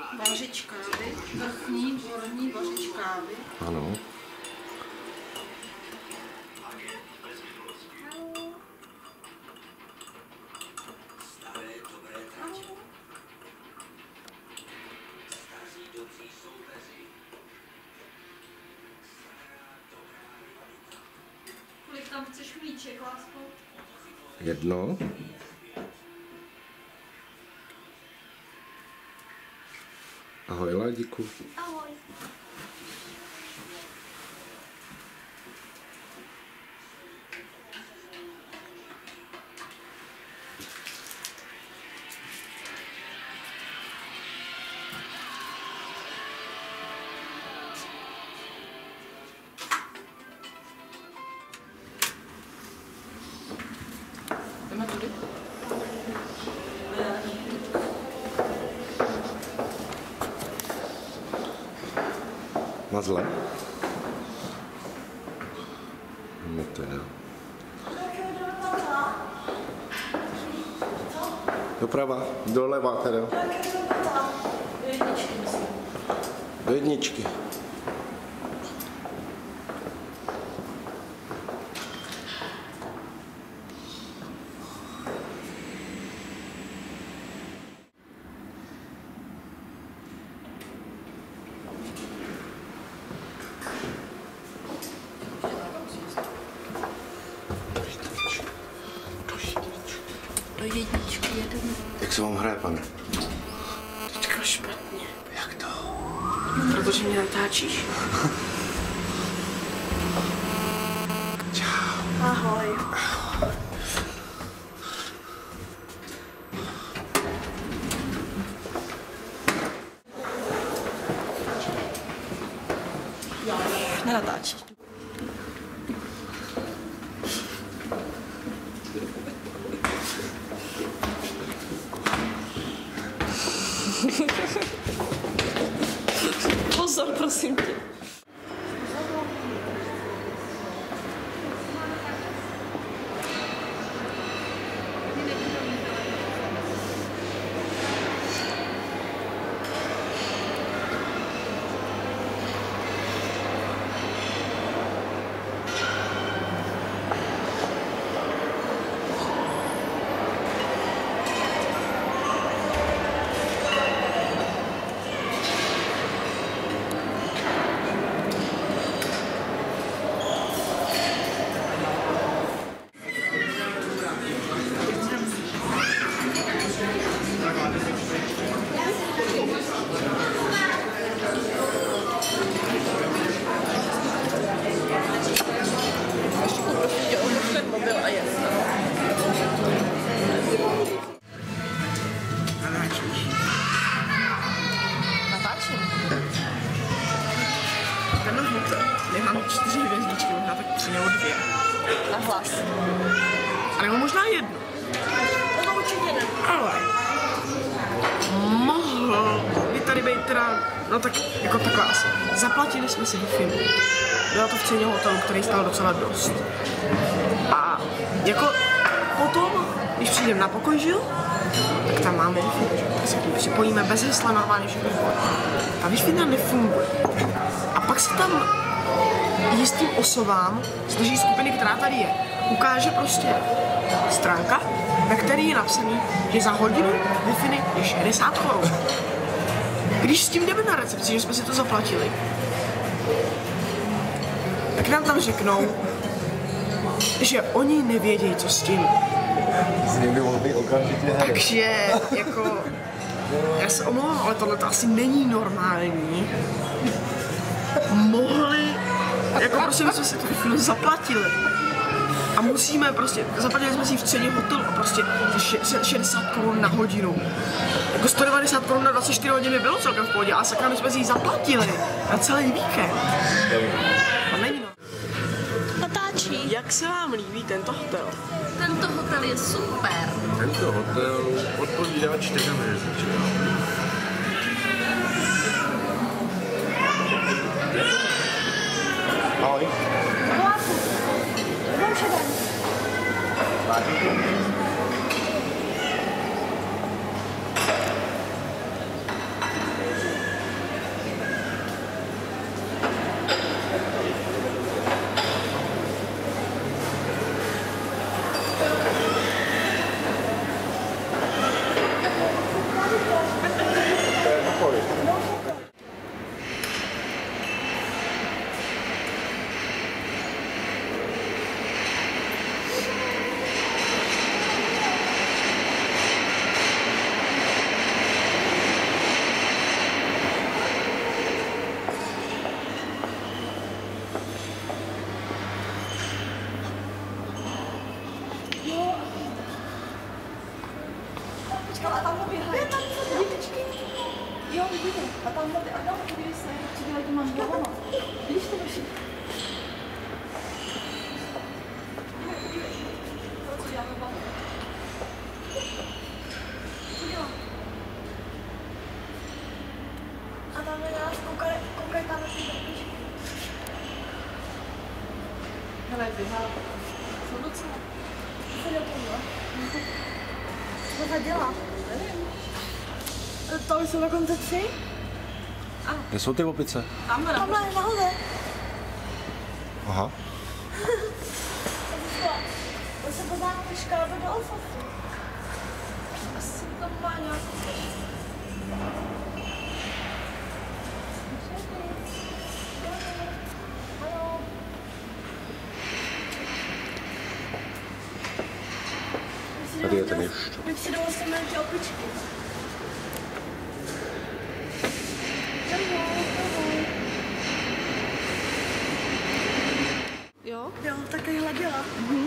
Vařič kávy, vrchní, horní vařič kávy. Ano. Kolik tam chceš míček, lásko? Jedno. Ahoj, Ládiku. Ahoj. Jdeme tudy? Mazle. No teda. Doprava, doleva teda. Do jedničky. Do jedničky jedeme. Jak se vám hraje, pane? Teďka špatně. Jak to? Protože mě natáčíš. Čau. Ahoj. Nenatáčíš. Pozor, prosím tě. Tenhle hotel nemám 4 hvězdičky, možná tak 3 nebo 2. Na hlas. A nebo možná 1. No to určitě ne. Ale mohl by tady být teda, no tak jako takhle asi. Zaplatili jsme si Wi-Fi. Byla to v ceně hotelu, který stál docela dost. A jako potom, když přijdeme na pokoj, že jo, tak tam máme Wi-Fi, že tak se k ní připojíme bez hesla, normálně všechno. A Wi-Fi tam nefunguje. A pak se tam jistým osobám z naší skupiny, která tady je, ukáže prostě stránka, na který je napsaný, že za hodinu Wi-Fi je 60 korun. Když s tím jdeme na recepci, že jsme si to zaplatili, tak nám tam řeknou, že oni nevědějí, co s tím. S nimi mohl být okamžitě hry. Takže jako, já se omlouvám, ale tohle to asi není normální. Mohli, jako prostě my jsme si to Wi-Fi zaplatili. A musíme prostě, zaplatili jsme si v ceně hotelu a prostě 60 korun na hodinu. Jako 190 korun na 24 hodiny bylo celkem v pohodě, ale sakra, my jsme si ji zaplatili na celý víkend. A není no. Natáčí. Jak se vám líbí tento hotel? Tento hotel je super. Tento hotel odpovídá 4 hvězdičkám. Ahoj. počkej, a tam běhají. Je tam dětičky. Jo, vidíte. A tam podívej se, co dělají tu manželama. Vidíš to vaši? Co děláme bahu? Co dělám? A tam na nás koukaj tam na ty dětičky. Hele, běhá. Jsou docela. Co dělá tohle? Co to dělá? Nevím. To jsou dokonce 3? Kde jsou ty opice? Tamhle na Tamhle nahoře. Aha. To se poznáme škálu do Alsasu. asi tam má nějakou. Haló. Tady je ten ještě. My si dostaneme ty opičky. Jo? Jo, taky hleděla.